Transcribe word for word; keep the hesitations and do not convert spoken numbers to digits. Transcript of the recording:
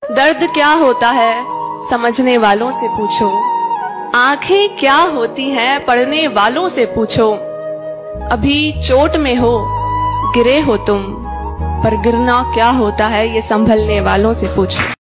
दर्द क्या होता है समझने वालों से पूछो, आंखें क्या होती हैं पढ़ने वालों से पूछो। अभी चोट में हो गिरे हो तुम, पर गिरना क्या होता है ये संभलने वालों से पूछो।